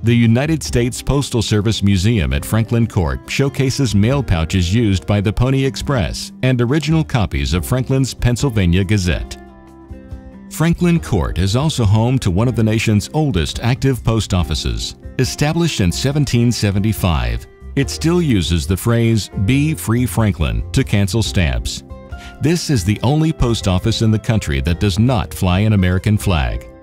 The United States Postal Service Museum at Franklin Court showcases mail pouches used by the Pony Express and original copies of Franklin's Pennsylvania Gazette. Franklin Court is also home to one of the nation's oldest active post offices. Established in 1775, it still uses the phrase, "Be Free Franklin," to cancel stamps. This is the only post office in the country that does not fly an American flag.